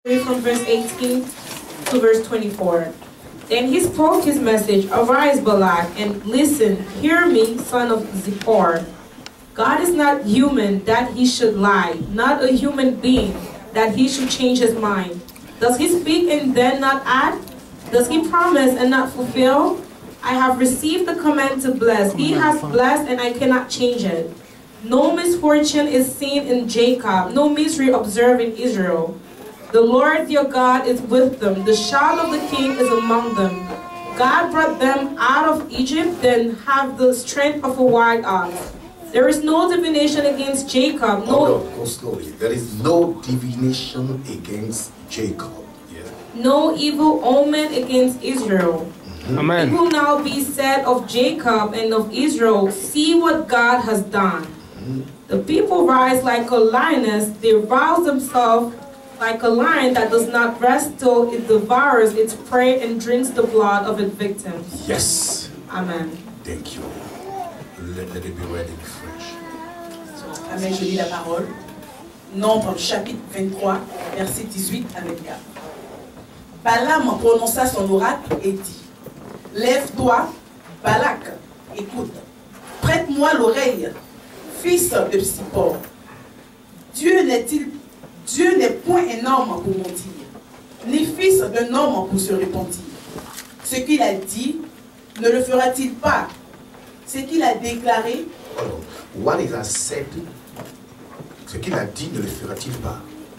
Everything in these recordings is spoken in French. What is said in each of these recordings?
From verse 18 to verse 24. Then he spoke his message, "Arise, Balak, and listen. Hear me, son of Zippor. God is not human that he should lie, not a human being that he should change his mind. Does he speak and then not act? Does he promise and not fulfill? I have received the command to bless. He has blessed and I cannot change it. No misfortune is seen in Jacob, no misery observed in Israel. The Lord your God is with them. The shout of the king is among them. God brought them out of Egypt, then have the strength of a wild ox. There is no divination against Jacob. No, go slowly. There is no divination against Jacob. Yeah. No evil omen against Israel. Amen. It will now be said of Jacob and of Israel, see what God has done. The people rise like a lioness. They rouse themselves like a lion that does not rest till it devours its prey and drinks the blood of its victims. Yes. Amen. Thank you. Let it be read in French. Amen, je lis la parole. Nombre chapitre 23, versets 18 à 24. Balaam prononça son oracle et dit, lève-toi, Balak, écoute, prête-moi l'oreille, fils de Zippor. Dieu n'est point un homme pour mentir, ni fils d'un homme pour se repentir. Ce qu'il a dit, ne le fera-t-il pas? Ce qu'il a déclaré, what he has said, ce qu'il a dit ne le fera-t-il pas?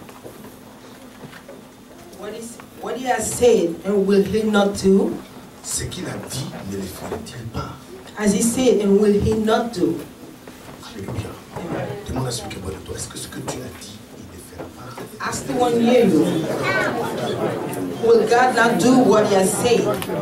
What he has said, and will he not do? Ce qu'il a dit ne le fera-t-il pas? As he said, and will he not do? Alléluia. Demande à celui qui est près de toi, est-ce que ce que tu as dit, il ne fera pas? Ask the one near you. Will God not do what he has said?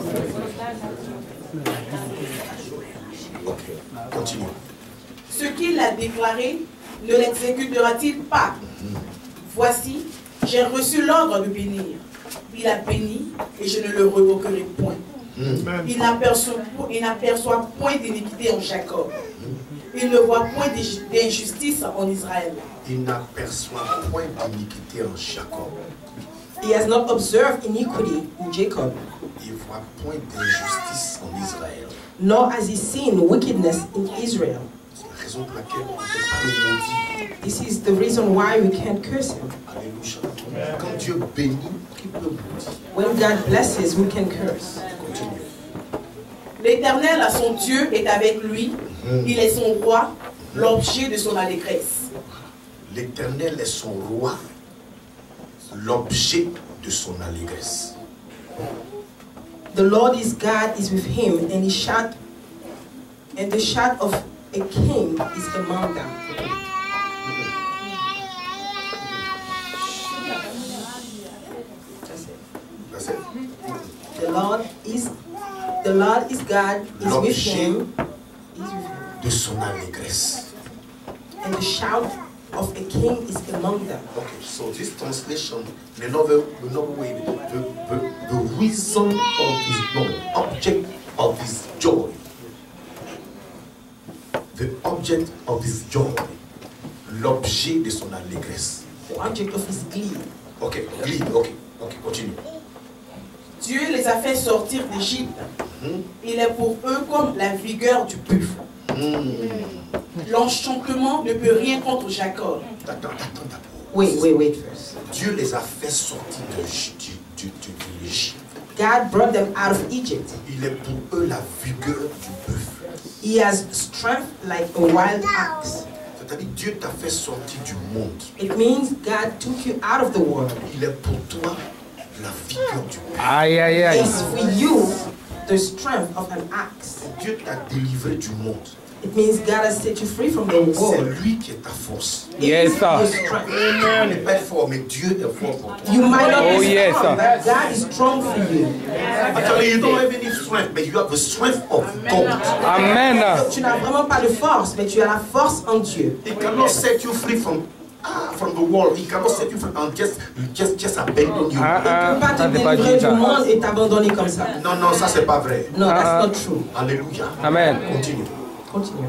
Ok, continue. ce qu'il a déclaré, ne l'exécutera-t-il pas? Voici, j'ai reçu l'ordre de bénir. Il a béni et je ne le revoquerai point. Il n'aperçoit point d'iniquité en Jacob. Il ne voit point d'injustice en Israël. Il n'aperçoit point d'iniquité en Jacob. He has not observed iniquity in Jacob. Il ne voit point d'injustice en Israël. Nor has he seen wickedness in Israel. C'est la raison pour laquelle on ne peut pas le maudire. This is the reason why we can't curse him. Alléluia. Quand Dieu bénit, qui peut maudire? When God blesses, we can curse. Continue. L'Éternel, son Dieu, est avec lui. Il est son roi, l'objet de son allégresse. L'Éternel est son roi, l'objet de son allégresse. The Lord his God is with him, and the shout of a king is among them. That's it. The Lord is God is with him. De son allégresse. And the shout of a king is among them. Okay, so this translation, another way, the reason of his no, object of his joy. The object of his joy. L'objet de son allégresse. The object of his glee. Ok, glee, ok, continue. Dieu les a fait sortir d'Égypte. Il est pour eux comme la vigueur du buffle. L'enchantement ne peut rien contre Jacob. Attends d'abord. Wait first. Dieu les a fait sortir de l'Égypte. God brought them out of Egypt. Il est pour eux la vigueur du buffle. He has strength like a wild ox. C'est-à-dire Dieu t'a fait sortir du monde. It means God took you out of the world. Il est pour toi la vigueur du buffle. Aïe, aïe, aïe. It's for you the strength of an ox. Dieu t'a délivré du monde. It means God has set you free from the C'est world. lui qui est ta force. Yes, Your sir. strength. Tu n'es pas fort, mais Dieu est fort pour toi. You might not Oh, be yes, strong, sir. but God is strong for you. Actually, you don't have any strength, but you have the strength of God. Amen. Tu n'as vraiment pas de force, mais tu as la force en Dieu. He cannot set you free from the world. He cannot set you free and just abandon you. Il ne peut pas te Ça, c'est pas délivrer Dieu, du ça. monde et t'abandonner comme ça. Non, ça c'est pas vrai. No, that's not true. Alléluia. Amen. Continue. Continue.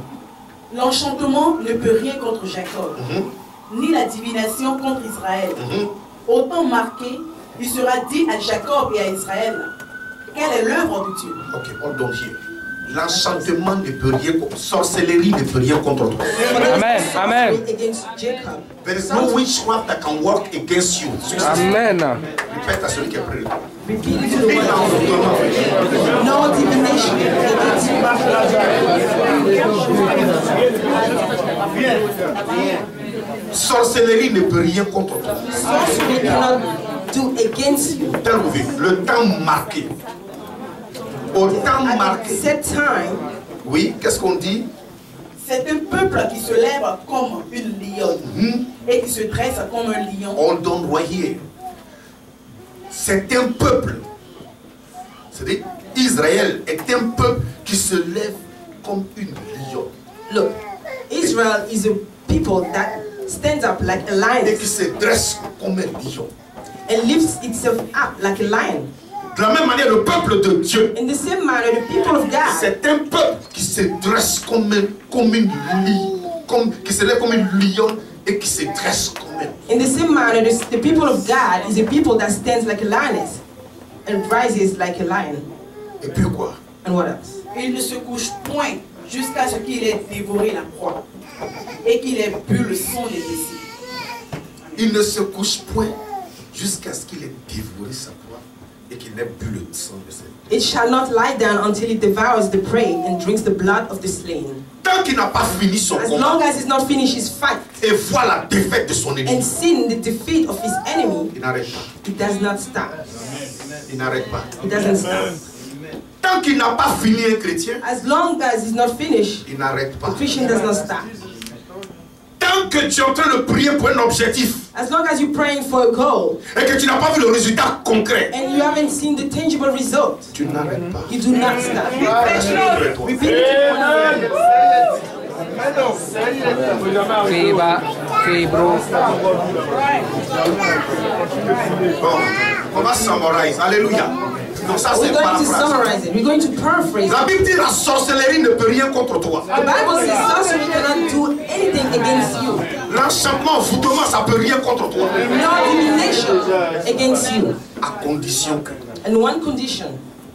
L'enchantement ne peut rien contre Jacob, ni la divination contre Israël. Au temps marqué, il sera dit à Jacob et à Israël, quelle est l'œuvre de Dieu? Ok, hold on here. L'enchantement ne peut rien, sorcellerie ne peut rien contre toi. Amen. Amen. Against Jacob. There is no witchcraft that can work against you. Amen. Répète à celui qui est près de toi. Repeat it to the one. No divination against Sorcellerie ne peut rien contre toi. sorcery cannot do against you. Le temps marqué. Au temps At marqué. set time, Oui, qu'est-ce qu'on dit? C'est un peuple qui se lève comme une lionne et qui se dresse comme un lion. Hold on right here. C'est un peuple. C'est-à-dire, Israël est un peuple qui se lève comme une lionne. look, Israel is a people that stands up like a lion Et qui se dresse comme un lion. and lifts itself up like a lion. De la même manière, le peuple de Dieu, In the same manner, the people of God, c'est un peuple qui se dresse comme une qui se lève comme une lionne et qui se dresse comme un. in the same manner, the people of God is a people that stands like a lioness and rises like a lion. Et puis quoi? And what else? Il ne se couche point jusqu'à ce qu'il ait dévoré la proie et qu'il ait bu le sang des blessés. Il ne se couche point jusqu'à ce qu'il ait dévoré sa proie et qu'il ait bu le sang de ses. It shall not lie down until it devours the prey and drinks the blood of the slain. Tant qu'il n'a pas fini son As combat long as he's not finished his fight et voit la défaite de son ennemi, and seen the defeat of his enemy, il n'arrête pas. it does not stop. Il n'arrête pas. It doesn't stop. Tant qu'il n'a pas fini un chrétien, As long as he's not finished, il n'arrête pas. the Christian does not stop. Tant que tu es en train de prier pour un objectif As long as you're praying for a goal et que tu n'as pas vu le résultat concret, and you haven't seen the tangible result, tu n'arrêtes pas. you do not stop. Lève-toi. Repeat it. Fibro. Bon, on va summarize. Alléluia. Donc ça c'est We're going to paraphrase. summarize it. We're going to paraphrase La it. Bible dit la sorcellerie ne peut rien contre toi. The Bible says sorcery cannot do anything against you. L'enchantement, envoûtement, ça peut rien contre toi. No divination against you. À condition que, And one condition,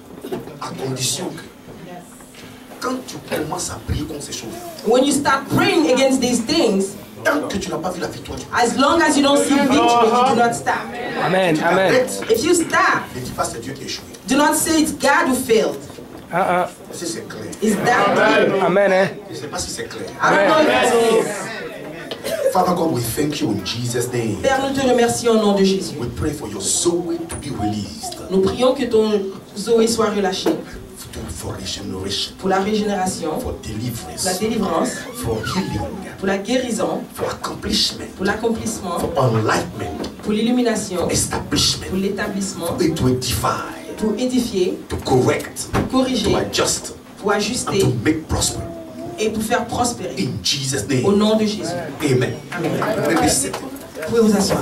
quand tu commences à prier contre ces choses, when you start praying against these things, tant que tu n'as pas vu la victoire, as long as you don't see victory, you do not stop. Amen. tu Amen. t'arrêtes. If you stop, Ne dis pas c'est Dieu qui a échoué. do not say it's God who failed. Si c'est clair. Is that clear? Amen. Eh? Je ne sais pas si c'est clair. I don't know if that's clear. Father God, we thank you in Jesus' name. Père, nous te remercions au nom de Jésus. We pray for your soul to be released Nous prions que ton Zoé soit relâché for regeneration, pour la régénération, for pour la deliverance, délivrance, for healing, pour la guérison, for accomplishment, pour l'accomplissement, for enlightenment, pour l'illumination, pour establishment, l'établissement, and to edify, pour édifier, to correct, pour corriger, to adjust, pour and ajuster to make prosper. et pour faire prospérer. In Jesus' Au name. nom de Jésus. Amen. Amen. Maybe sit. Vous pouvez vous asseoir.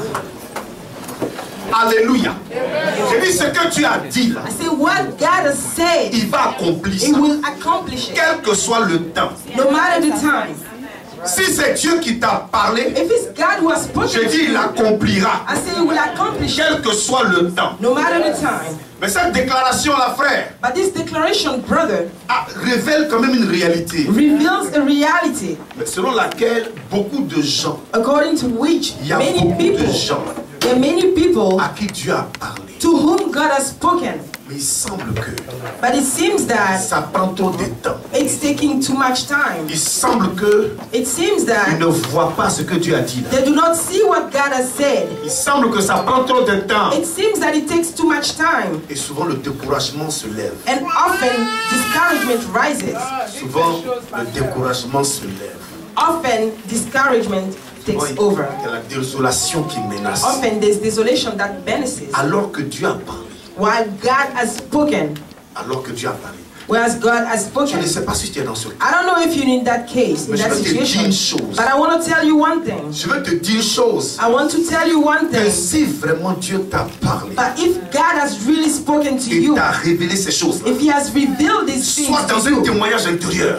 Alléluia. Je dis ce que tu as dit là, I say what God has said, il va accomplir He ça, will accomplish it. quel que soit le temps. No matter the time. Si c'est Dieu qui t'a parlé, If it's God who has je spoken, dis il accomplira, I say He will accomplish it. quel que soit le temps. No matter the time. Mais cette déclaration là, frère, But this declaration, brother, révèle quand même une réalité, reveals a reality selon laquelle beaucoup de gens, according to which il y a many beaucoup de people, gens there are many people à qui Dieu a parlé. to whom God has spoken. Mais il semble que But it seems that ça prend trop de temps. it's taking too much time. Il semble que It seems ils that ne voient pas ce que Dieu a dit là. they do not see what God has said. Il semble que ça prend trop de temps. It seems that it takes too much time. Et souvent le découragement se lève. And often discouragement rises. Souvent le découragement se lève. Often discouragement Souvent, takes il over. y a la désolation qui menace. Often there's desolation that menaces. Alors que Dieu a parlé. While God has spoken. Alors que Dieu a parlé. Whereas God has Je spoken. ne sais pas si tu es dans ce cas. I don't know if you're in that case, in Mais je that veux te dire situation. une chose. But I want to tell you one thing. Je veux te dire une chose. I want to tell you one Que thing. si vraiment Dieu t'a parlé But if God has really spoken to et you, t'a révélé ces choses-là, if He has revealed these things sois dans to un you, témoignage intérieur.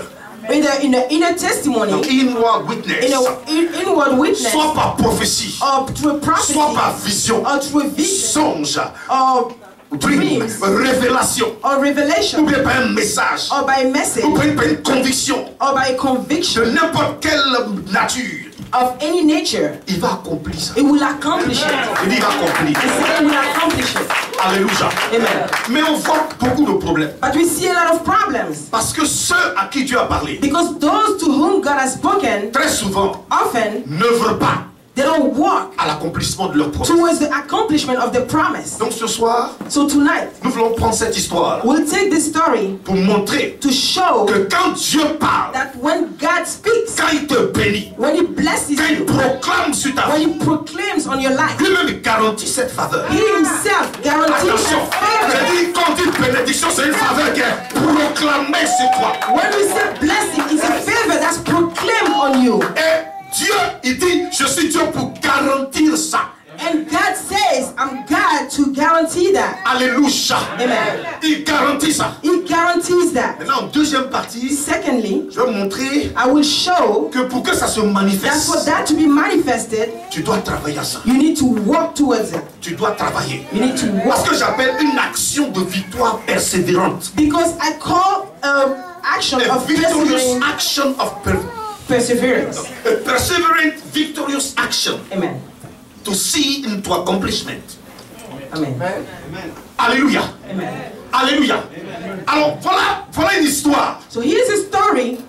in the inner testimony, Donc, inward witness. inward witness, Soit par prophétie, or through prophecy, soit par vision, or through vision, songe, or dream, dreams, révélation, or ou revelation, bien par un message, or by message, ou bien par une conviction or by de conviction n'importe quelle nature, of any nature, il va accomplir ça. it will accomplish it. Il dit accomplir. I say it will accomplish it. Alléluia. Amen. Mais on voit beaucoup de problèmes. But we see a lot of problems. Parce que ceux à qui Dieu a parlé, Because those to whom God has spoken, très souvent, often, ne veulent pas they don't walk à l'accomplissement de leur promesse. towards the accomplishment of the promise. Donc ce soir, So tonight, nous voulons prendre cette histoire we'll take this story pour montrer to show que quand Dieu parle, that when God speaks, quand il te bénit, when He blesses quand il you, proclame sur ta when vie, He proclaims on your life, lui-même garantit cette faveur. He Himself guarantees Attention, a favor. j'ai dit quand il bénédiction, c'est une faveur qui est proclamée sur toi. When we say blessing, it's a favor that's proclaimed on you. Et Dieu, il dit, je suis Dieu pour garantir ça. And God says, I'm God to guarantee that. Alléluia. Amen. Il garantit ça. He guarantees that. Maintenant, en deuxième partie, Secondly, je vais montrer I will show que pour que ça se that for manifeste, that to be manifested, tu dois travailler à ça. you need to walk towards it. Tu dois travailler. You need to Parce walk. que j'appelle une action de victoire persévérante. Because I call action A of victorious action of perseverance. a perseverant, victorious action Amen. to see into accomplishment. Amen. Alléluia. Amen. Alléluia. Alors voilà une histoire So here's a story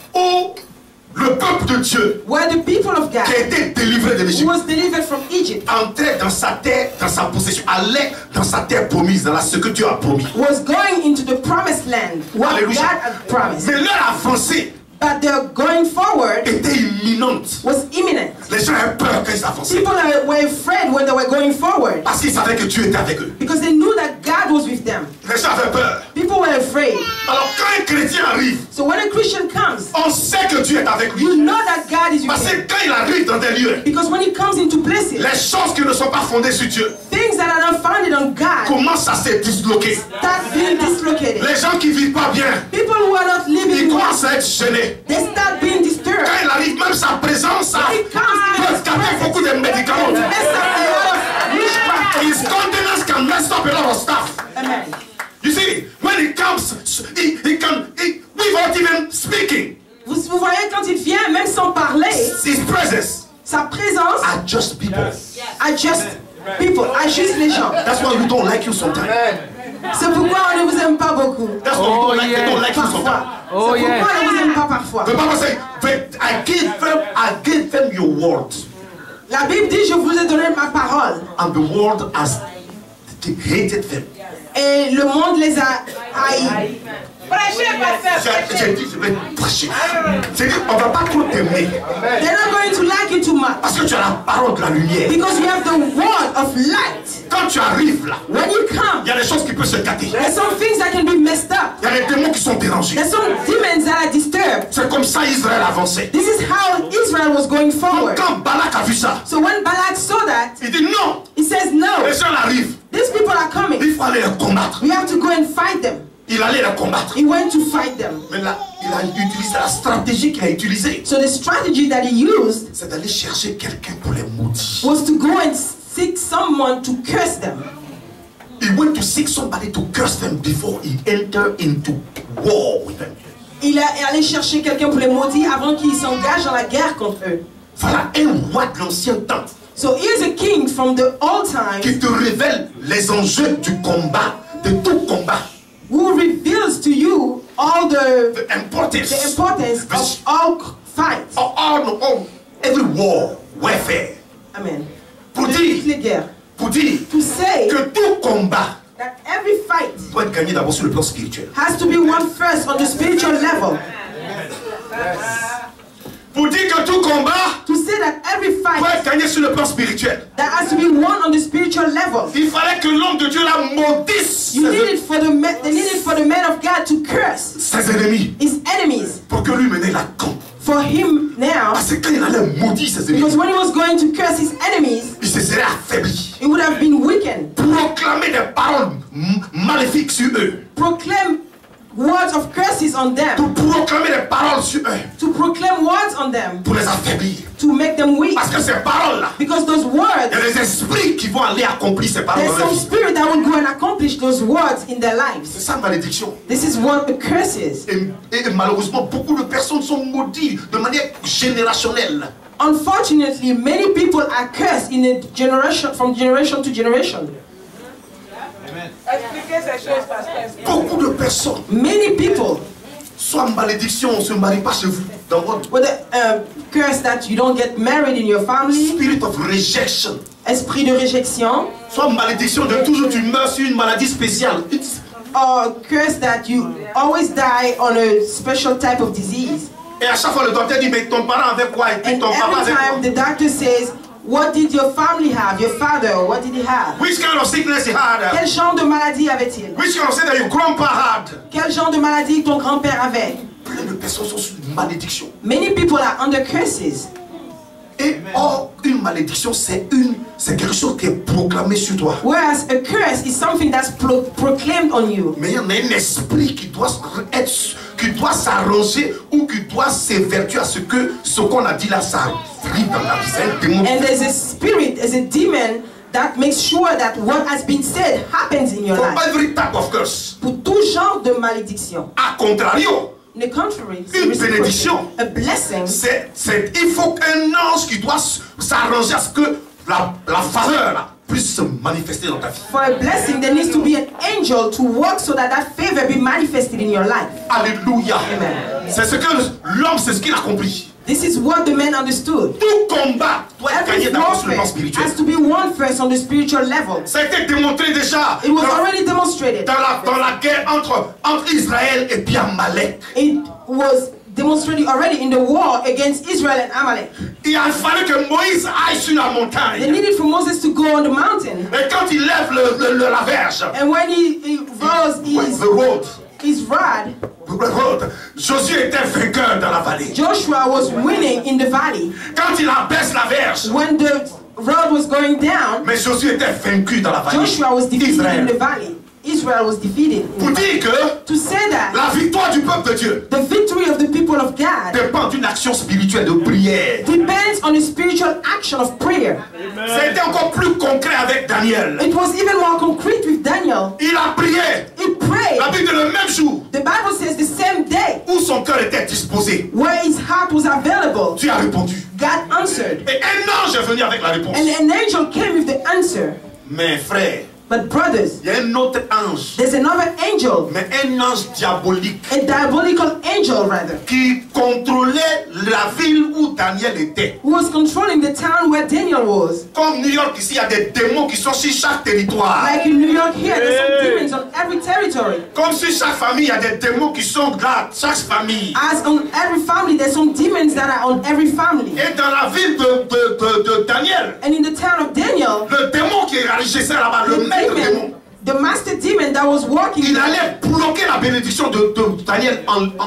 où le peuple de Dieu where the people of qui a God été délivré de who l'Égypte was delivered from Egypt entrait dans sa terre, dans sa possession, allait dans sa terre promise, dans ce que Dieu a promis. was going into the promised land, what Hallelujah. God had promised. Mais leur avancée But their going forward était imminente. was imminent. Les gens avaient peur quand ils avançaient. People were afraid when they were going forward Parce qu'ils savaient que Dieu était avec eux. because they knew that God was with them. Les gens avaient peur. People were afraid. Alors quand un chrétien arrive, So when a Christian comes, on sait que Dieu est avec lui. you know that God is with Parce que him. quand il arrive dans des lieux, Because when he comes into places, les choses qui ne sont pas fondées sur Dieu things that are not founded on God commencent à se disloquer. start being dislocated. Les gens qui vivent pas bien, People who are not ils living well, commencent à être gênés. they start being disturbed. Quand il arrive, même sa présence When he comes, peut scatter beaucoup de médicaments. mess up a lot of witchcraft. His countenance can mess up a lot of stuff. Amen. You see, when he comes, without even speaking, Vous voyez quand il vient, même sans parler, his presence sa présence adjusts people. adjuste people, ajuste les gens. That's why we don't like you sometimes. C'est pourquoi on ne vous aime pas beaucoup. That's why we don't like you Parfois. sometimes. Oh, C'est pourquoi yeah. on ne vous aime pas parfois. The Bible says, "But I gave them your word, La Bible dit, je vous ai donné ma parole. and the world has hated them." Et le monde les a haïs. J'ai dit, je vais prêcher. J'ai dit, on ne va pas trop t'aimer. They're not going to like you too much. Parce que tu as la parole de la lumière. Because you have the word of light. Quand tu arrives là, When you come, il y a des choses qui peuvent se gâter. there's some things that can be messed up. Il y a des démons qui sont dérangés. There's some demons that are disturbed. C'est comme ça Israël avançait. This is how Israel was going Donc forward. quand Balak a vu ça, So when Balak saw that, il dit non, he says, no, les gens arrivent, these people are coming. il faut aller les combattre. We have to go and fight them. Il allait les combattre. He went to fight them. Mais là, il a utilisé la stratégie qu'il a utilisée. So the strategy that he used C'est d'aller chercher quelqu'un pour les maudire. was to go and seek someone to curse them. He went to seek somebody to curse them before he entered into war with them. Il est allé chercher quelqu'un pour les maudire avant qu'ils s'engagent dans la guerre contre eux. Voilà un roi de l'ancien temps So here's a king from the old times qui te révèle les enjeux du combat, de tout combat. who reveals to you all the The importance of all fights. of all every war, warfare. Amen. Pour De dire, toutes les guerres. pour dire To say que tout combat that every fight doit être gagné d'abord sur le plan spirituel. has to be won first on the spiritual level. Pour dire que tout combat To say that every doit fight être gagné sur le plan spirituel. that has to be won on the spiritual level. Il fallait que l'homme de Dieu la maudisse You need it for the they need it for the man of God to curse ses ennemis his enemies pour que lui mène la camp. for him now. Parce que quand il allait maudire ses ennemis, Because when he was going to curse his enemies, il se serait affaibli. it would have been weakened. Proclamer des paroles maléfiques sur eux. Proclaim words of curses on them, pour proclamer des paroles sur eux, to proclaim words on them, pour les affaiblir. to make them weak. Parce que ces paroles-là, Because those il y words, a des esprits qui vont aller accomplir ces paroles there's dans leur some vie. spirit that will go and accomplish those words in their C'est lives. ça, malédiction. This is what a curse is. Et malheureusement, beaucoup de personnes sont maudites de manière générationnelle. Unfortunately, many people are cursed in a generation, from generation to generation. Beaucoup de personnes Many people sont en malédiction, on ne se marie pas chez vous. Dans votre with a curse that you don't get married in your family, spirit of rejection. esprit de réjection, Soit en malédiction de toujours tu meurs sur une maladie spéciale. or curse that you always die on a special type of disease. Et à chaque fois le docteur dit mais ton parent avec quoi et puis And ton papa every avec time quoi. the doctor says, what did your family have? Your father, what did he have? Which kind of sickness he had? Quel genre de maladie avait-il? Which kind of sickness that your grandpa had? Quel genre de maladie ton grand-père avait? Plein de personnes sont sous une malédiction. Many people are under curses. Et or, une malédiction, c'est quelque chose qui est proclamé sur toi. Whereas a curse is something that's proclaimed on you. Mais il y en a un esprit qui doit s'arranger ou qui doit s'évertuer à ce qu'on a dit là, ça arrive dans la vie. C'est un démon. And there's a spirit, there's a demon that makes sure that what has been said happens in your For life. every type of curse. Pour tout genre de malédiction. A contrario, On the contrary, une bénédiction, a blessing, il faut qu'un ange qui doit s'arranger à ce que la faveur là, puisse se manifester dans ta vie. for a blessing there needs to be an angel to work so that that favor be manifested in your life. Alléluia. Amen. C'est ce que l'homme, c'est ce qu'il a compris. This is what the man understood. Tout combat doit être gagné Every d'abord sur le plan warfare spirituel. has to be won first on the spiritual level. Ça a été démontré déjà It was already demonstrated. dans la guerre entre Israël et puis Amalek. It was demonstrated already in the war against Israel and Amalek. Il a fallu que Moïse aille sur la They montagne. needed for Moses to go on the mountain. Et quand il lève la verge, And when he rose his rod, Josué était vainqueur dans la vallée. Joshua was winning in the valley. Quand il abaisse la verge, When the rod was going down, mais Josué était vaincu dans la vallée. Joshua was defeated Israël. in the valley. Israel was defeated. Pour dire que To say that la victoire du peuple de Dieu the victory of the people of God dépend d'une action spirituelle de prière. depends on the spiritual action of prayer. Ça a été encore plus concret avec Daniel. It was even more concrete with Daniel. Il a prié. He prayed. La Bible dit le même jour The Bible says the same day où son cœur était disposé, where his heart was available, Dieu a répondu. God answered. Et un ange est venu avec la réponse. And an angel came with the answer. Mais frère, But brothers, il y a un autre ange, there's another angel, mais un ange diabolique a diabolical angel rather, qui contrôlait la ville où Daniel était. who was controlling the town where Daniel was. Comme New York ici, il y a des démons qui sont sur chaque territoire. Like in New York here, there's some demons on every territory. Comme sur chaque famille, il y a des démons qui sont là, chaque famille. As on every family, there's some demons that are on every family. Et dans la ville de Daniel, And in the town of Daniel, le démon qui régissait là-bas, le maître démon, the master demon that was walking, il allait bloquer la bénédiction de Daniel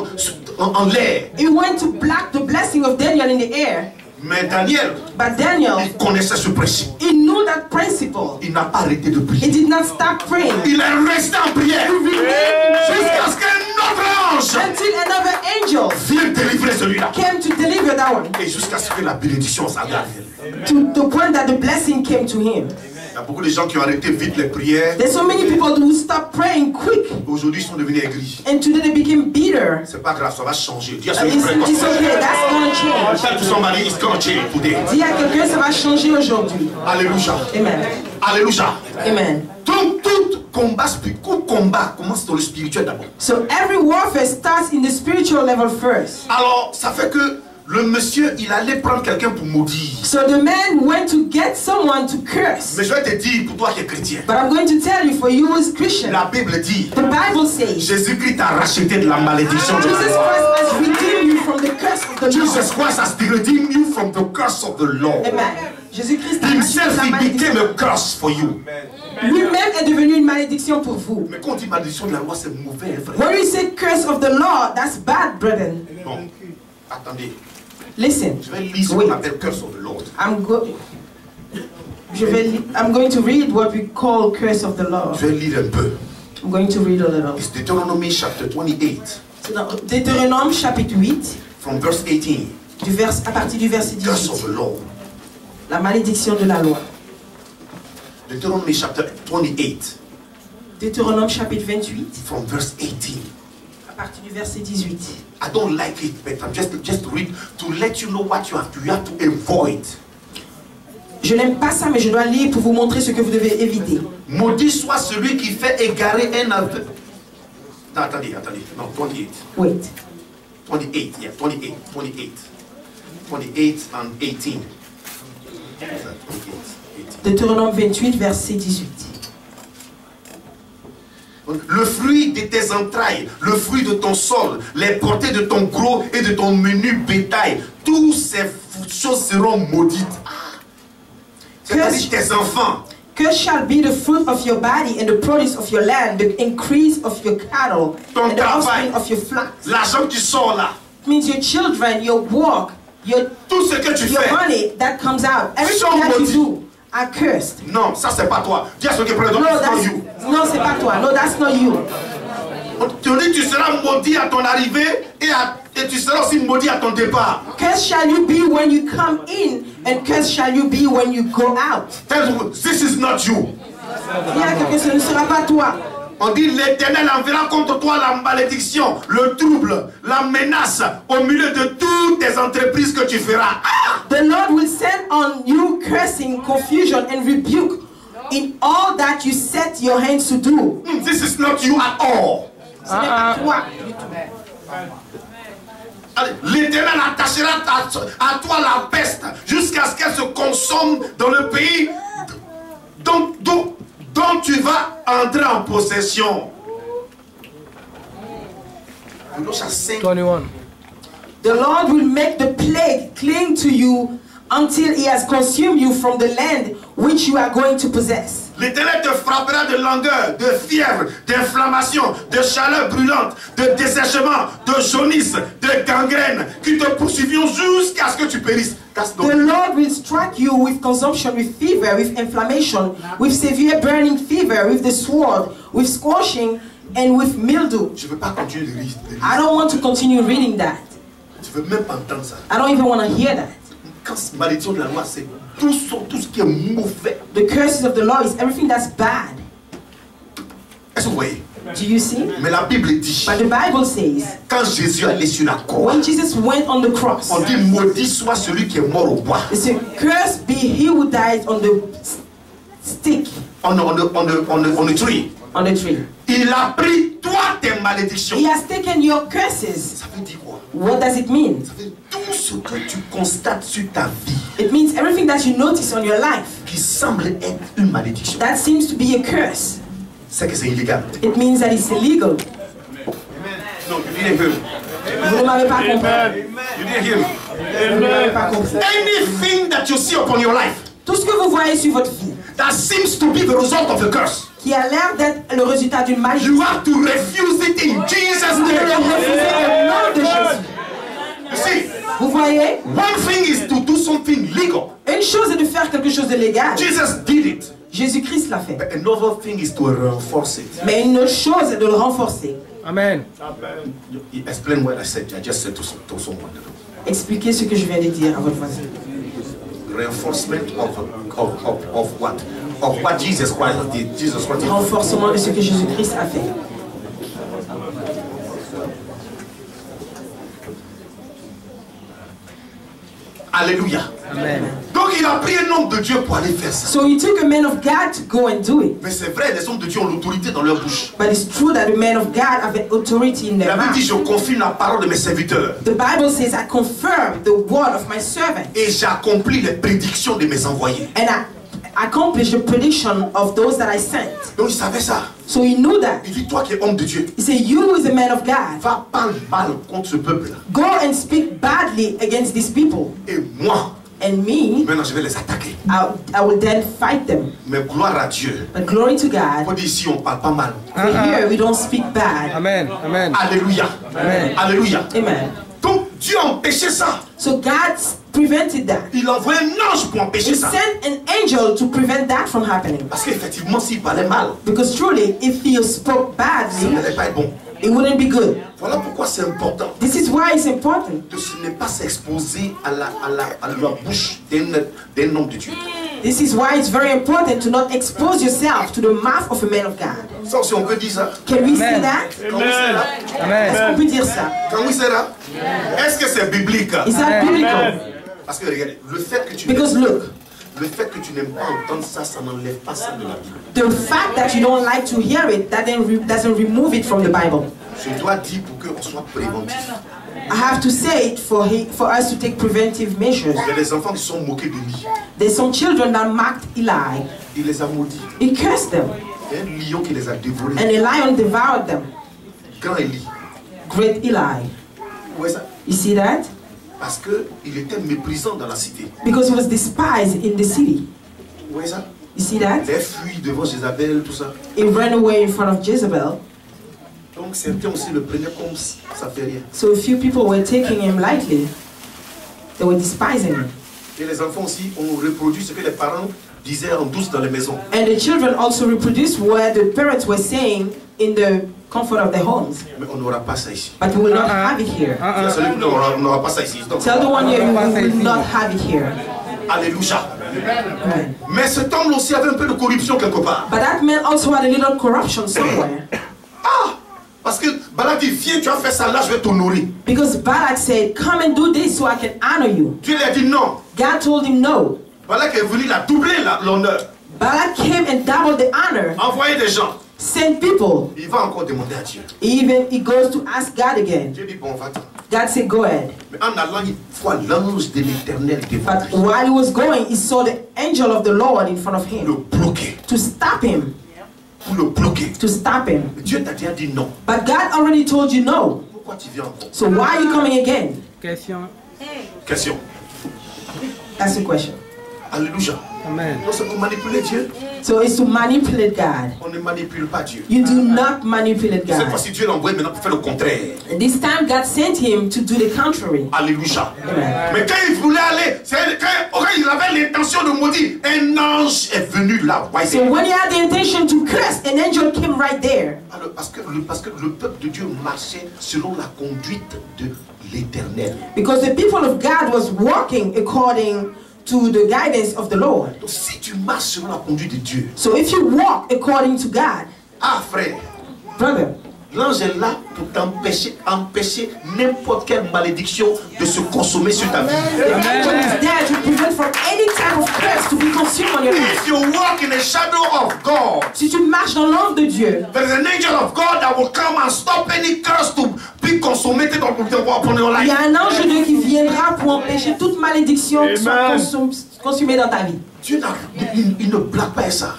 en l'air. he went to block the blessing of Daniel in the air. Mais Daniel, But Daniel, il connaissait ce principe. he knew that principle. Il n'a pas arrêté de He prier. did not stop praying. Il est resté en prière jusqu'à ce qu'un autre ange Until another angel vienne délivrer celui-là. came to deliver that one, Et jusqu'à ce que la bénédiction s'agarde. to the point that the blessing came to him. Il y a beaucoup de gens qui ont arrêté vite les prières. There's so many people who stopped praying quick, Aujourd'hui, ils sont devenus aigris. and today they became bitter. C'est pas grave, ça va changer. Dis à It's, celui qui prie, it's okay, that's gonna change. tell to somebody, it's gonna change today. Dis à quelqu'un, ça va changer aujourd'hui. Alléluia. Amen. Alléluia. Amen. Donc, tout combat commence dans le spirituel d'abord. So every warfare starts in the spiritual level first. Alors, ça fait que le monsieur, il allait prendre quelqu'un pour maudire. So the man went to get someone to curse. Mais je vais te dire, pour toi qui es chrétien, But I'm going to tell you, for you as Christian, la Bible dit, the Bible says, Jésus-Christ t'a racheté de la malédiction. Jesus Christ has redeemed you from the curse of the Lord. Jesus Christ has redeemed you from the curse of the Lord. Amen. Jésus-Christ a racheté Himself, la he became malédiction. a curse for you. Lui-même est devenu une malédiction pour vous. Mais quand on dit malédiction de la loi, c'est mauvais, frère. When we say curse of the Lord, that's bad, brethren. Bon, attendez. Listen. Je vais lire ce qu'on appelle curse of the Lord. I'm going to read what we call curse of the Lord. Je vais lire un peu. I'm going to read a little. It's Deuteronomy chapter 28, C'est dans Deutéronome chapitre 8, from verse 18. à partir du verset Curse of 18. the law. La malédiction de la loi. Deuteronomy chapter 28, Deutéronome chapitre 28, from verse 18. à partir du verset 18. I don't like it, but I'm just read to let you know what you have to avoid. Je n'aime pas ça, mais je dois lire pour vous montrer ce que vous devez éviter. Maudit soit celui qui fait égarer un aveugle. Non, attendez. Non, 28. Wait. 28, yeah, 28 and 18. 28. Deutéronome 28, verset 18. Le fruit de tes entrailles, le fruit de ton sol, les portées de ton gros et de ton menu bétail, toutes ces choses seront maudites. C'est-à-dire tes enfants. Cursed shall be the fruit of your body and the produce of your land, the increase of your cattle, Ton and the offspring travail, of your flocks. l'argent que tu sors là, It means your children, your work, tout ce que tu your fais. money that comes out, everything Sont that you maudits. do are cursed. Non, ça c'est pas toi. Dis à ceux qui prennent No, that's you. no, c'est pas toi. No, that's not you. On te dit tu seras maudit à ton arrivée et tu seras aussi maudit à ton départ. Cursed shall you be when you come in, and cursed shall you be when you go out. This is not you. Il y a que ce ne sera pas toi. On dit l'Éternel enverra contre toi la malédiction, le trouble, la menace au milieu de toutes tes entreprises que tu feras. The Lord will send on you cursing, confusion, and rebuke in all that you set your hands to do. This is not you at all. Ce n'est pas toi. L'Éternel attachera à toi la peste jusqu'à ce qu'elle se consomme dans le pays dont tu vas entrer en possession. 21. The Lord will make the plague cling to you until he has consumed you from the land which you are going to possess. L'Éternel te frappera de langueur, de fièvre, d'inflammation, de chaleur brûlante, de dessèchement, de jaunisse, de gangrène, qui te poursuivront jusqu'à ce que tu périsses. The Lord will strike you with consumption, with fever, with inflammation, with severe burning fever, with the sword, with scorching, and with mildew. Je ne veux pas continuer de lire. I don't want to continue reading that. Je ne veux même pas entendre ça. I don't even want to hear that. Quand malédiction de la loi, c'est tout ce qui est mauvais. The curses of the law is everything that's bad. Est-ce que vous voyez? Do you see? Mais la Bible dit, But the Bible says, quand Jésus allait sur la croix, when Jesus went on the cross, on dit maudit soit celui qui est mort au bois. it said, cursed be he who died on the stick, On the tree. on the tree. Il a pris toi tes malédictions. He has taken your curses. Ça veut dire quoi? What does it mean? Ça veut dire tout ce que tu constates sur ta vie It means everything that you notice on your life qui semble être une malédiction, that seems to be a curse. c'est que c'est illégal. It means that it's illegal. Non, you didn't hear. Vous ne m'avez pas compris. You didn't hear. Vous ne m'avez pas compris. Anything that you see upon your life Tout ce que vous voyez sur votre vie, that seems to be the result of a curse, qui a l'air d'être le résultat d'une malédiction, you have to refuse it in Jesus' vous devez le name. refuser au nom de Jésus. You see, Vous voyez? one thing is to do something legal. Une chose est de faire quelque chose de légal. Jesus did it. Jésus-Christ l'a fait. But another thing is to reinforce it. Mais une autre chose est de le renforcer. Amen. Explain what I said. I just said to someone. Expliquez ce que je viens de dire à votre voisin. Reinforcement of what? Of what Jesus Christ did. Jesus Christ did. Renforcement de ce que Jésus-Christ a fait. Alléluia. Amen. Donc il a pris un homme de Dieu pour aller faire ça. So he took a man of God to go and do it. Mais c'est vrai, les hommes de Dieu ont l'autorité dans leur bouche. But it's true that the men of God have authority in their La Bible dit, mouth. je confirme la parole de mes serviteurs. The Bible says, I confirm the word of my servant. Et j'accomplis les prédictions de mes envoyés. And I accomplish the prediction of those that I sent. Donc il savait ça. So he knew that. Il dit, toi qui es homme de Dieu, He said, you is a man of God. va parler mal contre ce peuple-là. Go and speak badly against these people. Et moi, And me, maintenant je vais les attaquer. I will then fight them. Mais gloire à Dieu. But glory to On God. dit ici, on ne parle pas mal. For here, we don't speak bad. Amen. Amen. Alléluia. Amen. Alléluia. Amen. Donc Dieu a empêché ça. So God prevented that. Il a envoyé un ange pour empêcher He ça. sent an angel to prevent that from happening. Parce qu'effectivement, s'il parlait mal, Because truly, if he spoke ça badly, n'allait pas être bon. it wouldn't be good. Voilà pourquoi c'est important This is why it's important. de ne pas s'exposer à la bouche d'un homme de Dieu. This is why it's very important to not expose yourself to the mouth of a man of God. Ça aussi, on peut dire ça. Can we say that? Quand oui, c'est là. Est-ce qu'on peut dire ça? Quand oui, c'est là. Est-ce que c'est biblique? Is that biblical? Parce que regardez, le fait que tu Because look, n'aimes pas entendre ça, ça n'enlève pas ça de la Bible. the fact that you don't like to hear it, that doesn't remove it from the Bible. Je dois dire pour qu'on soit préventif. I have to say it for us to take preventive measures. Il y a des enfants qui sont moqués de lui. There's some children that mocked Eli. Il les a maudits. He cursed them, Il y a un lion qui les a dévorés. and a lion devoured them. Grand Élie. Great Eli. Vous voyez ça? You see that? Parce qu'il était méprisant dans la cité. Because he was despised in the city. Vous voyez ça? You see that? Il a fui devant Jézabel, tout ça. He ran away in front of Jezebel. Donc certains aussi le prenaient comme ça fait rien. So a few people were taking him lightly. They were despising him. Et les enfants aussi ont reproduit ce que les parents disaient en douce dans les maisons. And the children also reproduced what the parents were saying in the comfort of their homes. Mais on n'aura pas ça ici. But we will not have it here. On n'aura pas ça ici. Donc, Tell the one here we will not have it here. alléluia. Right. Mais cet homme aussi avait un peu de corruption quelque part. But that man also had a little corruption somewhere. Ah! Parce que Balak dit, viens, tu as fait ça, là je vais t'honorer. Because Balak said, come and do this so I can honor you. Dieu lui a dit non. God told him no. Balak est venu, il a doublé l'honneur. Balak came and doubled the honor. Envoyé des gens. Sent people. Il va encore demander à Dieu. Even he goes to ask God again. Dieu dit, bon, va-t'en. God said, go ahead. Mais en allant, il voit l'ange de l'Éternel devant But lui. while he was going, he saw the angel of the Lord in front of Pour him. le bloquer. To stop him. Pour le bloquer. To stop him. Dieu t'a déjà dit non. But God already told you no. Pourquoi tu viens encore? So why are you coming again? Question. Question. That's the question. Alléluia. Amen. Donc c'est pour manipuler Dieu. So it's to manipulate God. On ne manipule pas Dieu. You do not manipulate Cette God. fois-ci, Dieu l'a envoyé maintenant pour faire le contraire. And this time God sent him to do the contrary. Alléluia. Amen. Mais quand il voulait aller, quand il avait l'intention de maudire, un ange est venu là. So when he had the intention to curse, an angel came right there. Alors, parce que le peuple de Dieu marchait selon la conduite de l'Éternel. Because the people of God was walking according to the guidance of the Lord. Donc si tu marches selon la conduite de Dieu, So if you walk according to God, ah frère, brother, l'ange est là pour empêcher n'importe quelle malédiction de se consommer sur ta vie. the angel is there to prevent from any type of curse to be consumed on your life. If you walk in the shadow of God, Si tu marches dans l'ombre de Dieu, there is an angel of God that will come and stop any curse to be consumed upon your il y life. a un ange de Dieu qui viendra pour empêcher toute malédiction de soit consumée dans ta vie. Dieu il ne blague pas à ça.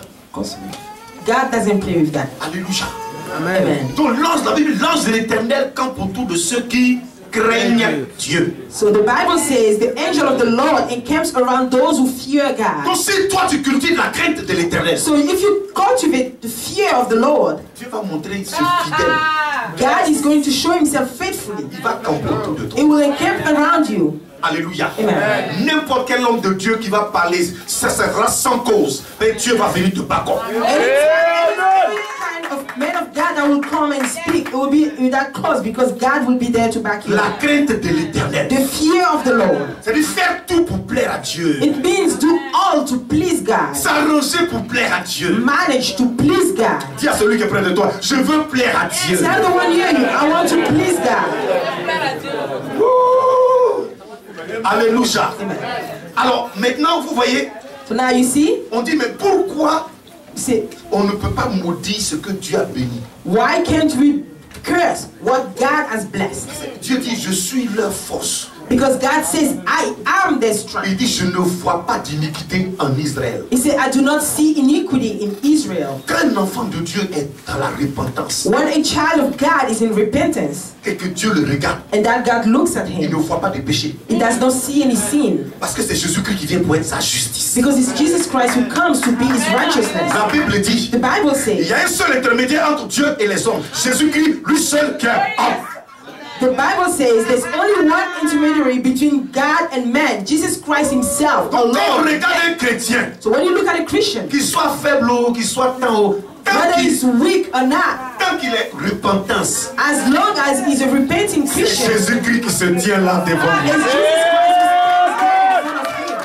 God doesn't play with that. Alléluia. Amen. Donc la Bible, l'ange de l'Éternel campe autour de ceux qui craignent Dieu. So the Bible says the angel of the Lord encamps around those who fear God. Donc si toi tu cultives la crainte de l'Éternel, So if you cultivate the fear of the Lord, Dieu va montrer ce fidèle. God is going to show himself faithfully. Il va camper autour de toi. It will encamp around you. Alléluia. Amen. N'importe quel homme de Dieu qui va parler, ça sera sans cause. Mais Dieu va venir te battre. Any kind of man of God that will come and speak, it will be without cause because God will be there to back you. La crainte de l'Éternel. The fear of the Lord. C'est-à-dire faire tout pour plaire à Dieu. It means do all to please God. S'arranger pour plaire à Dieu. Manage to please God. Dis à celui qui est près de toi, je veux plaire à Dieu. Tell the one near you, I want to please God. Alléluia. Alors maintenant vous voyez, So now you see, on dit mais pourquoi see, on ne peut pas maudire ce que Dieu a béni? why can't we curse what God has blessed? Dieu dit je suis leur force. Because God says, I am their strength. Il dit je ne vois pas d'iniquité en Israël. He said, I do not see iniquity in Israel. Quand un enfant de Dieu est dans la repentance When a child of God is in repentance et que Dieu le regarde, and that God looks at il ne him, voit pas de péché. he does not see any sin. Parce que c'est Jésus-Christ qui vient pour être sa justice. Because it's Jesus Christ who comes to be his righteousness. La Bible dit, The Bible il says, y a un seul intermédiaire entre Dieu et les hommes. Jésus-Christ, lui seul qui est homme. The Bible says there's only one intermediary between God and man, Jesus Christ himself. Donc quand on regarde un chrétien, So when you look at a Christian, qu'il soit faible ou qu'il soit tant whether he's weak or not, tant qu'il est repentance, as long as he's a repenting c'est Christian, Jésus-Christ qui se tient là devant it's lui. Jesus Christ who stands there in front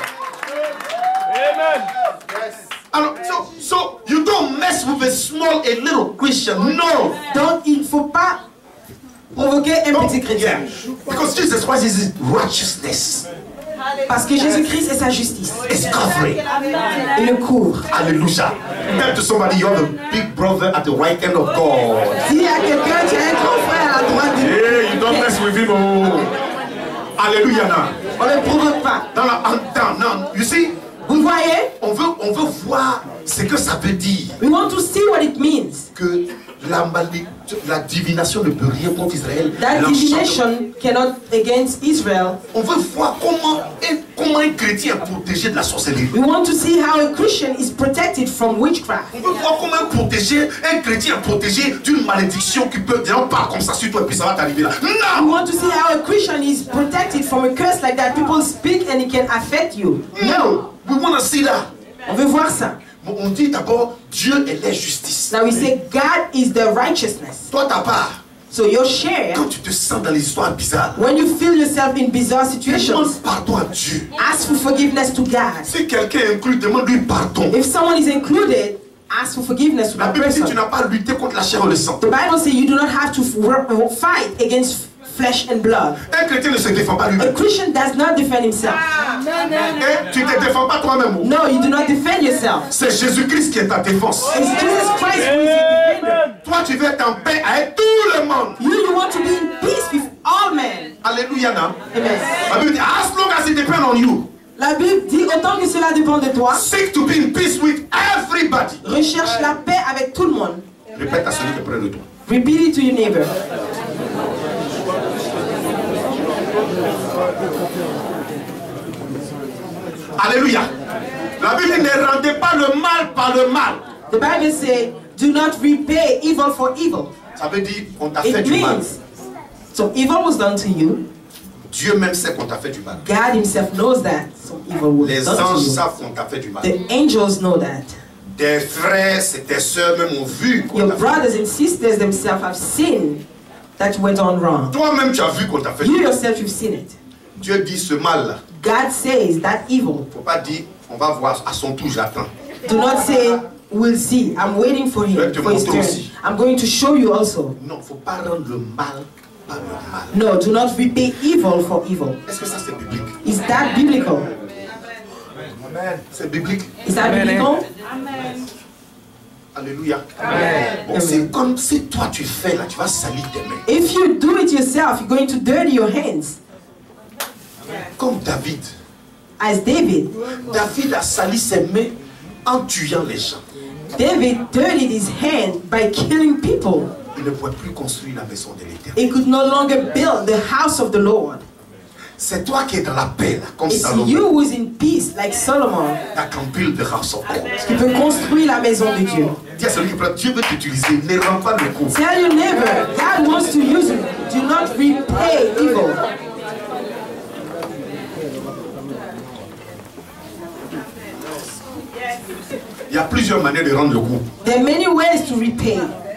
of him. Alors, so you don't mess with a small, a little Christian. No. Donc il ne faut pas provoquer un petit chrétien. Yeah. Because Jesus Christ is his righteousness. Parce que Jésus-Christ est sa justice. It's covering. Il le couvre. Hallelujah. Tell to somebody you're the big brother at the right hand of God. S'il y a quelqu'un qui a un grand frère à la droite de Dieu, Hey, you don't mess with him. Oh. Hallelujah now. on ne le provoque pas. Now, you see, Vous voyez? on veut voir ce que ça veut dire. We want to see what it means. Que la divination ne peut rien contre Israël. That L'enchantement. divination cannot against Israel. On veut voir comment un chrétien est protégé de la sorcellerie. We want to see how a Christian is protected from witchcraft. On veut voir comment un chrétien est protégé d'une malédiction qui peut dire pas comme ça sur toi et puis ça va t'arriver là. We Non! want to see how a Christian is protected from a curse like that. People speak and it can affect you. No! We want to see that. On veut voir ça. Bon, on dit d'abord Dieu est la justice. Now we say God is the righteousness. Toi ta part, So your share, quand tu te sens dans les histoires bizarres, when you feel yourself in bizarre situations, demande pardon à Dieu. ask for forgiveness to God. Si quelqu'un est inclus, demande-lui pardon. If someone is included, ask for forgiveness to La that Bible dit tu person. n'as pas lutté contre la chair et le sang. The Bible says you do not have to fight against flesh and blood. Un chrétien ne se défend pas A lui-même. Christian does not defend himself. Et tu ne te défends pas toi-même. No, you do not defend yourself. C'est Jésus-Christ qui est ta défense. It's Jesus Christ who is your defender. Toi, tu veux être en paix avec tout le monde. You want to be in peace with all men. Alléluia. Non? Amen. La Bible dit, as long as it depends on you, La Bible dit autant que cela dépend de toi, seek to be in peace with everybody. recherche la paix avec tout le monde. Répète à celui qui est près de toi. Repeat it to your neighbor. Alléluia. La Bible dit, ne rendez pas le mal par le mal. The Bible says, do not repay evil for evil. Ça veut dire, on t'a fait It du mal. means, so evil was done to you. Dieu même sait qu'on t'a fait du mal. God himself knows that some evil was Les done to anges you. savent qu'on t'a fait du mal. The angels know that. Tes frères et tes sœurs même ont vu qu'on Your t'a fait. brothers and sisters themselves have seen that you went on wrong. Toi-même, tu as vu qu'on t'a fait du You mal. yourself, you've seen it. Dieu dit ce mal-là. God says that evil. Faut pas dire, on va voir à son tour, j'attends. Do not say, we'll see. I'm waiting for him, for his turn. I'm going to show you also. Non, faut pas rendre le mal par le mal. No, do not repay evil for evil. Est-ce que ça c'est biblique? Is that biblical? C'est biblique. Is that biblical? Alléluia. Amen. Bon, c'est comme si toi tu fais là, tu vas salir tes mains. If you do it yourself, you're going to dirty your hands. Comme David. As David. David a sali ses mains en tuant les gens. David dirtied his hand by killing people. Il ne pouvait plus construire la maison de l'Éternel. He could no longer build the house of the Lord. C'est toi qui es dans la paix là, comme It's Salomon. you who is in peace, like Solomon, That can build the house of God. qui peut construire la maison de Dieu. Dis à celui qui prend, Dieu veut t'utiliser, ne rends pas le coup. Tell your neighbor, God wants to use you. Do not repay evil. Il y a plusieurs manières de rendre le coup. There are many ways to repay.